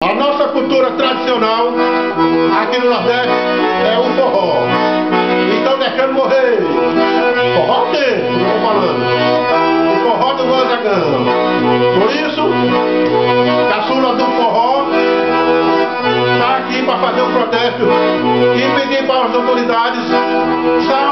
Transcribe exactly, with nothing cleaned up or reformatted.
A nossa cultura tradicional aqui no Nordeste é o forró. Então deixando morrer. Forró tem, eu estou falando. O forró do Gonzagão. Por isso, caçula do forró está aqui para fazer um protesto e pedir para as autoridades